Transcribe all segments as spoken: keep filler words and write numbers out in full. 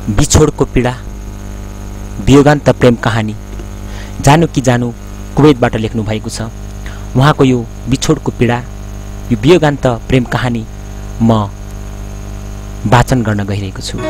बिछोडको पीडा, वियोगान्त प्रेम कहानी जानु कि जानु कुवेतबाट लेख्नु भएको छ। उहाँको यो बिछोडको पीडा, यो वियोगान्त प्रेम कहानी म वाचन गर्न गइरहेको छु।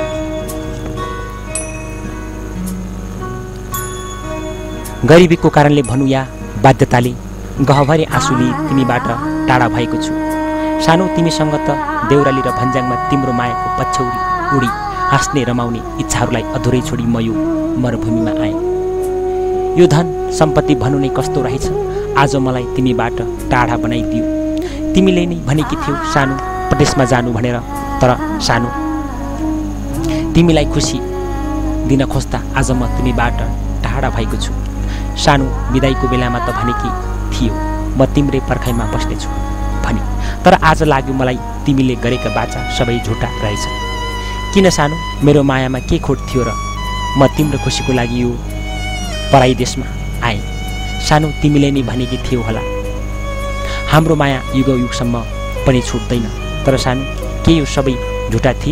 गरिबीको कारणले भनौँ या बाध्यताले गहभरि आँसुली तिमीबाट टाढा भएको छु। सानो तिमीसँग त देउराली र भन्ज्याङमा तिम्रो मायाको पछ्यौरी उडी हाँस्ने रमाउने इच्छाहरूलाई अधुरै छोडी म यो मरुभूमिमा आएँ। यो धन सम्पत्ति भनु नै कस्तो रहेछ, आज मलाई तिमीबाट टाढा बनाइदियो। तिमीले नै भनेकी थियौ सानो प्रदेशमा जानु भनेर, तर सानो तिमीलाई खुसी दिन खोज्दा आज म तिमीबाट टाढा भएको छु। सानो बिदाईको बेलामा त भनेकी थियो म तिम्रै पर्खाइमा बस्नेछु भने, तर आज लाग्यो मलाई तिमीले गरेका बाचा सबै झुटा रहेछ। किन सानो, मेरो मायामा के खोट थियो र म तिम्रो खुसीको लागि यो पराई देशमा आएँ। सानो तिमीले नै भनेकी थियौ होला हाम्रो माया युग युगसम्म पनि छुट्दैन, तर सानो के यो सबै झुटा थिए?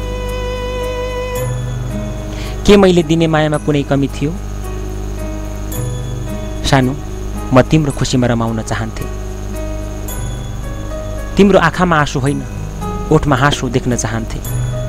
के मैले दिने मायामा कुनै कमी थियो? सानो म तिम्रो खुसीमा रमाउन चाहन्थेँ। तिम्रो आँखामा आँसु होइन, ओठमा हाँसो देख्न चाहन्थे।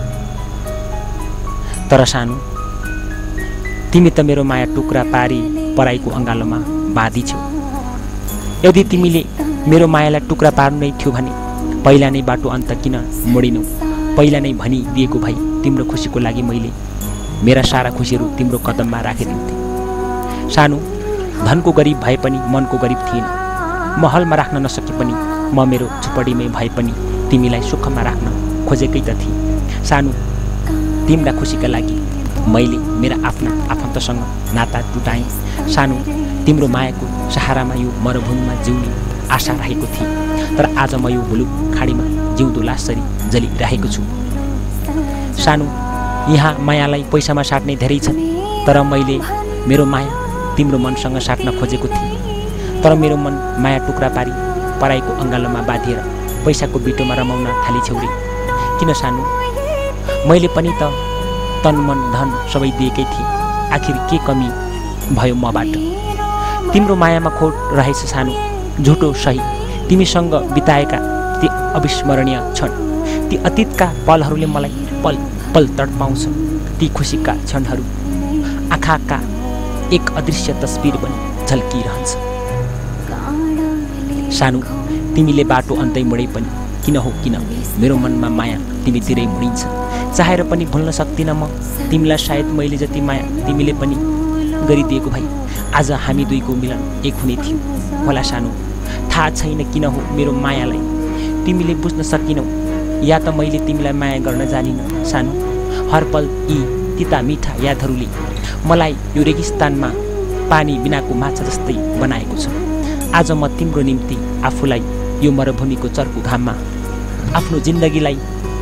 तर सानो तिमी त मेरो माया टुक्रा पारी पराईको अँगालोमा बाँधी छौ। यदि तिमीले मेरो मायालाई टुक्रा पार्नु नै थियो भने पहिला नै बाटो अन्त किन मोडिनौ? पहिला नै भनिदिएको भए तिम्रो खुसीको लागि मैले मेरा सारा खुसीहरू तिम्रो कदममा राखिदिन्थेँ। सानो धनको गरिब भए पनि मनको गरिब थिएन। महलमा राख्न नसके पनि म मेरो झुपडीमै भए पनि तिमीलाई सुखमा राख्न खोजेकै त थिएँ। सानो तिम्रा खुसीका लागि मैले मेरा आफ्ना आफन्तसँग नाता टुटाएँ। सानो तिम्रो मायाको सहारामा यो मरुभूमिमा जिउने आशा राखेको थिएँ, तर आज म यो भुलुक खाडीमा जिउँदो लासरी जलिरहेको छु। सानो यहाँ मायालाई पैसामा साट्ने धेरै छन्, तर मैले मेरो माया तिम्रो मनसँग साट्न खोजेको थिएँ। तर मेरो मन माया टुक्रा पारी पराईको अँगालोमा बाँधिएर पैसाको बिटोमा रमाउन थाली छेउरी। किन सानो, मैले पनि त तन मन धन सबै दिएकै थिएँ, आखिर के कमी भयो मबाट? तिम्रो मायामा खोट रहेछ सानो, झुटो सही। तिमीसँग बिताएका ती अविस्मरणीय क्षण, ती अतीतका पलहरूले मलाई पल पल तडपाउँछ। ती खुसीका क्षणहरू आँखाका एक अदृश्य तस्बिर पनि झल्किरहन्छ। सानो तिमीले बाटो अन्तै मोडे पनि किन हो किन मेरो मनमा माया तिमीतिरै मुडिन्छ। चाहेर पनि भुल्न सक्दिनँ म तिमीलाई। सायद मैले जति माया तिमीले पनि गरिदिएको भए आज हामी दुईको मिलन एक हुने थियो होला। सानो थाहा छैन किन हो मेरो मायालाई तिमीले बुझ्न सकिनौ, या त मैले तिमीलाई माया गर्न जानिनँ। सानो हर पल यी तिता मिठा यादहरूले मलाई यो रेगिस्तानमा पानी बिनाको माछा जस्तै बनाएको छ। आज म तिम्रो निम्ति आफूलाई यो मरुभूमिको चर्को घाममा आफ्नो जिन्दगीलाई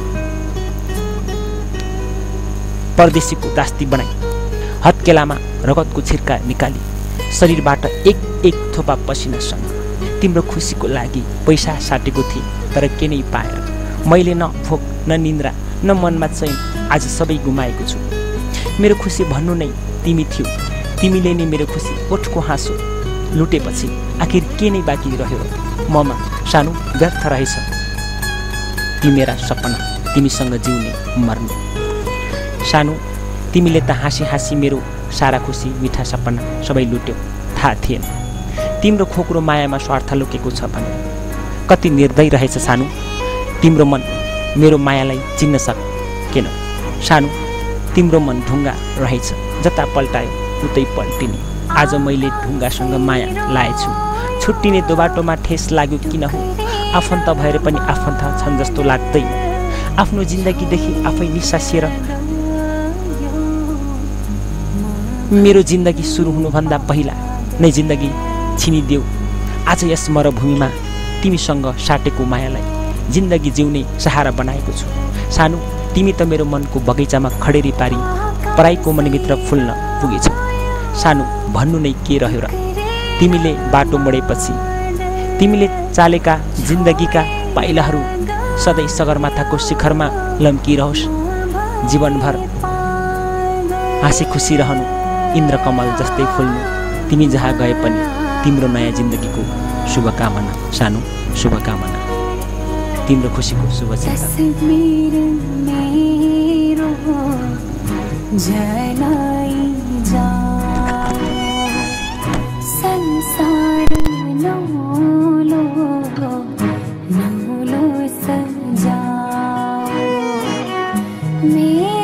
परदेशीको दास्ती बनाई हत्केलामा रगतको छिर्का निकाली शरीरबाट एक एक थोपा पसिनासँग तिम्रो खुसीको लागि पैसा साटेको थिएँ, तर के नै पाएर मैले न भोक न निन्द्रा न मनमा चैन आज सबै गुमाएको छु। मेरो खुसी भन्नु नै तिमी थियौ, तिमीले नै मेरो खुसी ओठको हाँसो लुटेपछि आखिर के नै बाँकी रह्यो ममा? सानो व्यर्थ रहेछ ती मेरा सपना तिमीसँग जिउने मर्नु। सानो तिमीले त हाँसी हाँसी मेरो सारा खुसी मिठा सपना सबै लुट्यौ, थाहा थिएन तिम्रो खोक्रो मायामा स्वार्थ लुकेको छ भने। कति निर्दय रहेछ सानो, तिम्रो मन मेरो मायालाई चिन्न सकेन। सानो तिम्रो मन ढुङ्गा रहेछ, जता पल्टायो उतै पल्टिने। आज मैले ढुङ्गासँग माया लाएछु, छुट्टिने दोबाटोमा ठेस लाग्यो किन हो? आफन्त भएर पनि आफन्त छन् जस्तो लाग्दैन। आफ्नो जिन्दगीदेखि आफै निसासिएर मेरो जिन्दगी सुरु हुनुभन्दा पहिला नै जिन्दगी छिनिदेऊ। आज यस मरुभूमिमा तिमीसँग साटेको मायालाई जिन्दगी जिउने सहारा बनाएको छु। सानो तिमी त मेरो मनको बगैँचामा खडेरी पारी पराईको मनभित्र फुल्न पुगेछौ। सानो भन्नु नै के रह्यो र? तिमीले बाटो मोडेपछि तिमीले चालेका जिन्दगीका पाइलाहरू सधैँ सगरमाथाको शिखरमा लम्किरहोस् जीवनभर। हाँसी खुसी रहनु, इन्द्रकमल जस्तै फुल्नु, तिमी जहाँ गए पनि तिम्रो नयाँ जिन्दगीको शुभकामना। सानो शुभकामना, तिम्रो खुसीको शुभचिन्तन। संसार नौलो नौलो सजाओ।